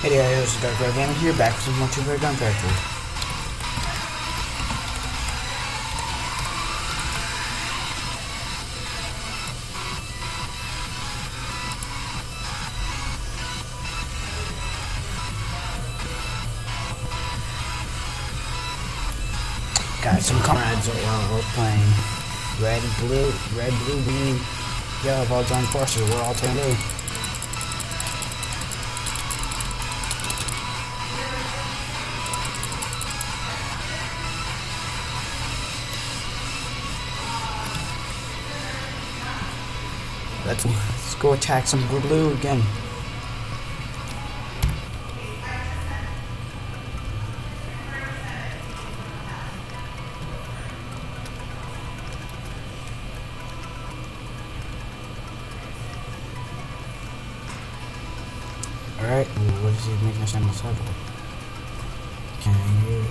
Hey there, this is Dark Red Gamer here, back with some more Two-Player Gun Factory. Got some comrades that we're playing. Red, blue, green, yellow, all joined forces. We're all turn blue. Let's go attack some blue again. Alright, what is he making us on the sidewalk? Okay.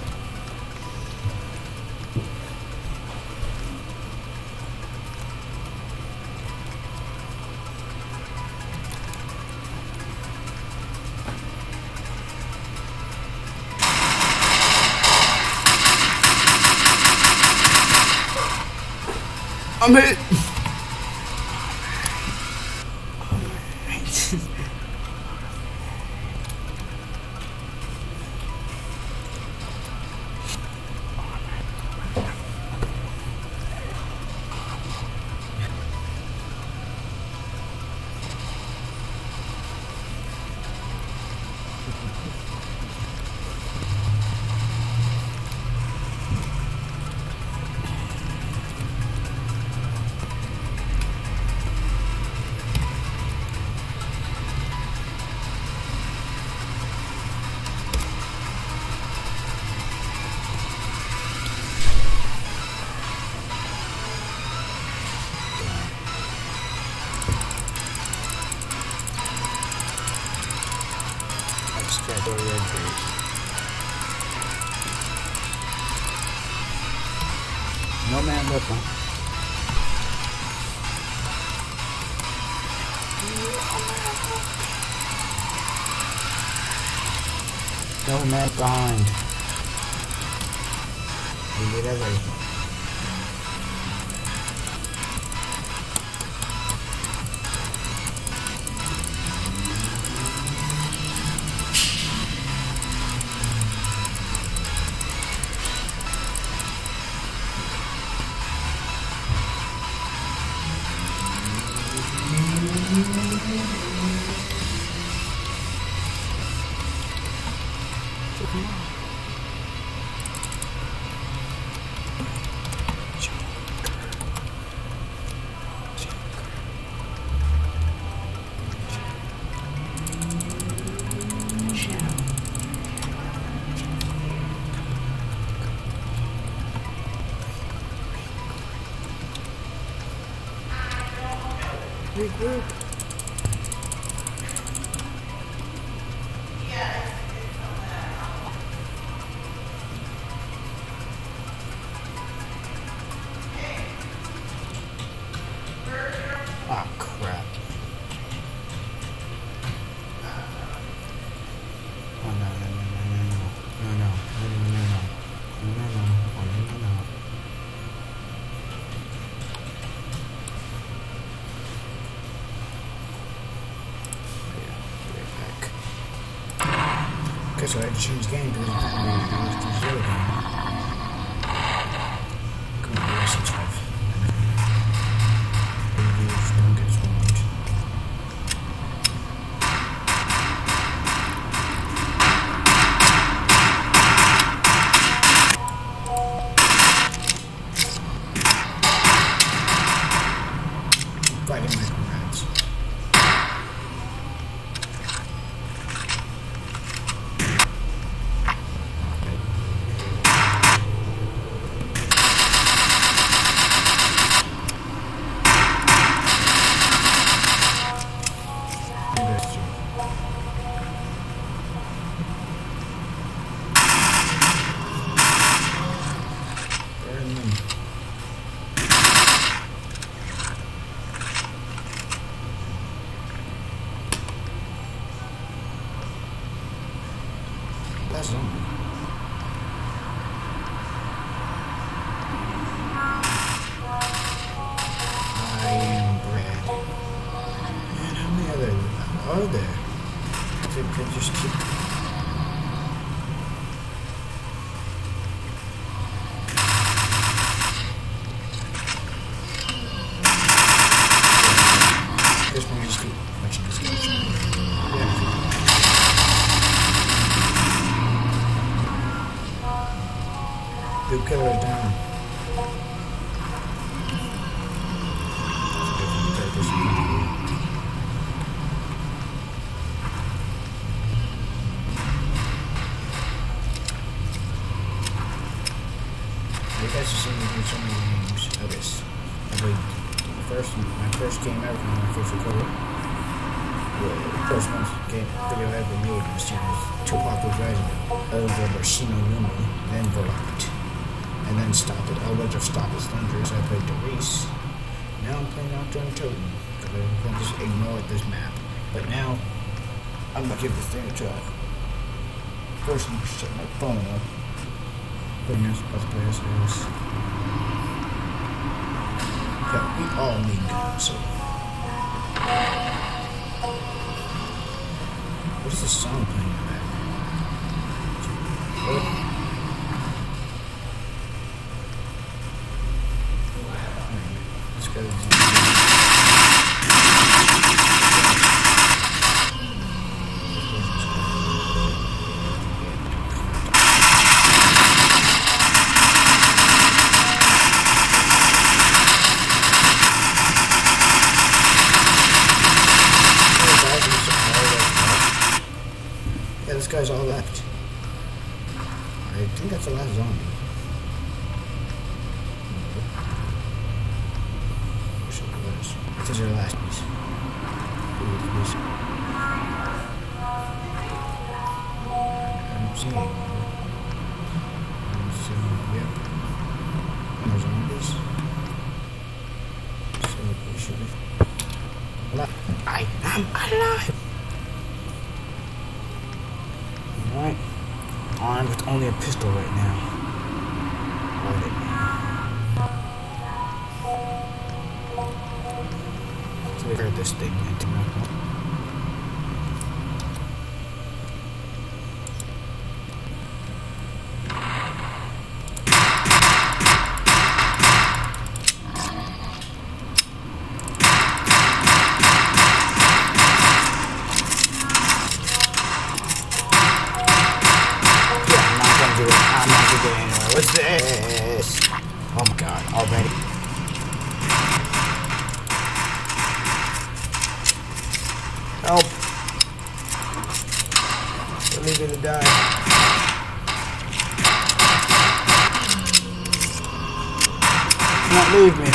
I'm hit! No man left one. No man behind. We did everything. Regroup. Ah, crap. Oh, no. So I had to change game because I used the zero game. Come on, let's drive. Don't get swarmed. Fighting my comrades. last zombie? I am bread. Man, how many other are there? If it could just keep. This one just keep watching this game. Dude, killer is down. You guys have seen me do so many games of this. I played my first game ever when I first recorded. The first video I ever made on this channel was Tupac was Rising over Barshino Numa, then Voloked, and then stopped it. I would have stopped at Slenders. I played Doris. Now I'm playing Nact der Untoten. I can just ignore this map. But now, I'm gonna give this thing a try. First, I'm gonna set my phone up. Putting us let's play this. Yeah, we all need guns, so. What is this song playing in the back? Let's go. Yeah, this guy's all left. I think that's the last zombie. This is our last piece. I don't see anyone. I don't see anyone. Yep. And there's zombies. So we should be alive. I am alive! Alright. Armed with only a pistol right now. Load it. So we heard this thing into my phone. I'm not gonna get anywhere. What's this? Oh my god, already. Help. Don't leave me to die. Do not leave me.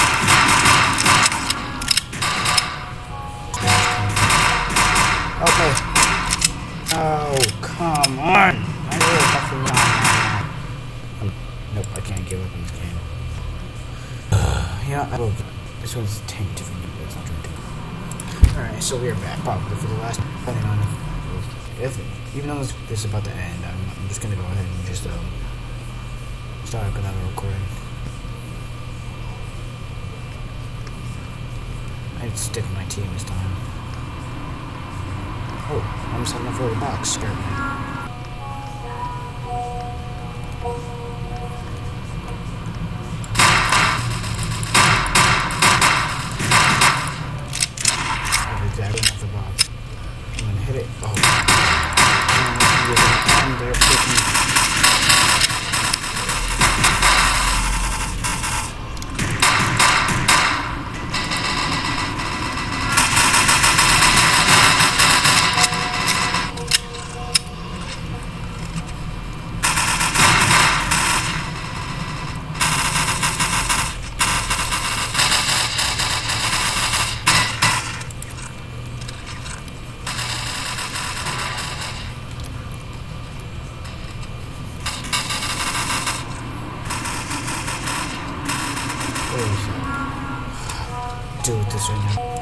Okay. Oh, come on. I really have to run. Nope, I can't give up on this game. Yeah, I will. This one's tainted for me, but it's not going to do. Alright, so we are back probably for the last point on it. Even though this is about to end, I'm just going to go ahead and just start another recording. I'd stick with my team this time. Oh, I'm just having a for the box. Scared me. Exactly off the box. I'm gonna hit it. Oh. And they're freaking. Do this right now.